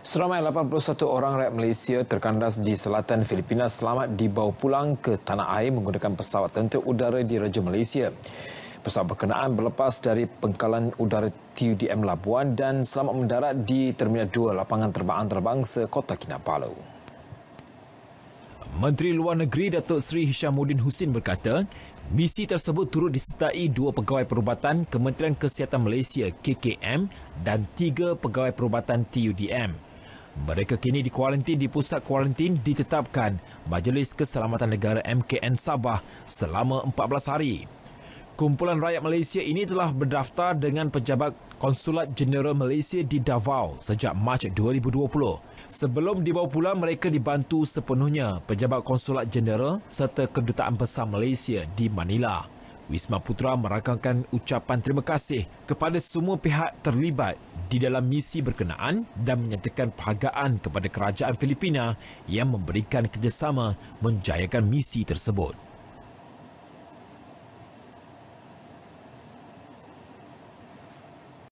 Seramai 81 orang rakyat Malaysia terkandas di selatan Filipina selamat dibawa pulang ke tanah air menggunakan pesawat tentera udara di Raja Malaysia. Pesawat berkenaan berlepas dari pangkalan udara TUDM Labuan dan selamat mendarat di Terminal 2 Lapangan Terbang Antarabangsa Kota Kinabalu. Menteri Luar Negeri Datuk Seri Hishamuddin Hussein berkata, misi tersebut turut disertai 2 pegawai perubatan Kementerian Kesihatan Malaysia KKM dan 3 pegawai perubatan TUDM. Mereka kini dikuarantin di pusat kuarantin ditetapkan Majlis Keselamatan Negara MKN Sabah selama 14 hari. Kumpulan rakyat Malaysia ini telah berdaftar dengan Pejabat Konsulat Jeneral Malaysia di Davao sejak Mac 2020. Sebelum dibawa pulang, mereka dibantu sepenuhnya Pejabat Konsulat Jeneral serta Kedutaan Besar Malaysia di Manila. Wisma Putra merakamkan ucapan terima kasih kepada semua pihak terlibat di dalam misi berkenaan dan menyatakan penghargaan kepada Kerajaan Filipina yang memberikan kerjasama menjayakan misi tersebut.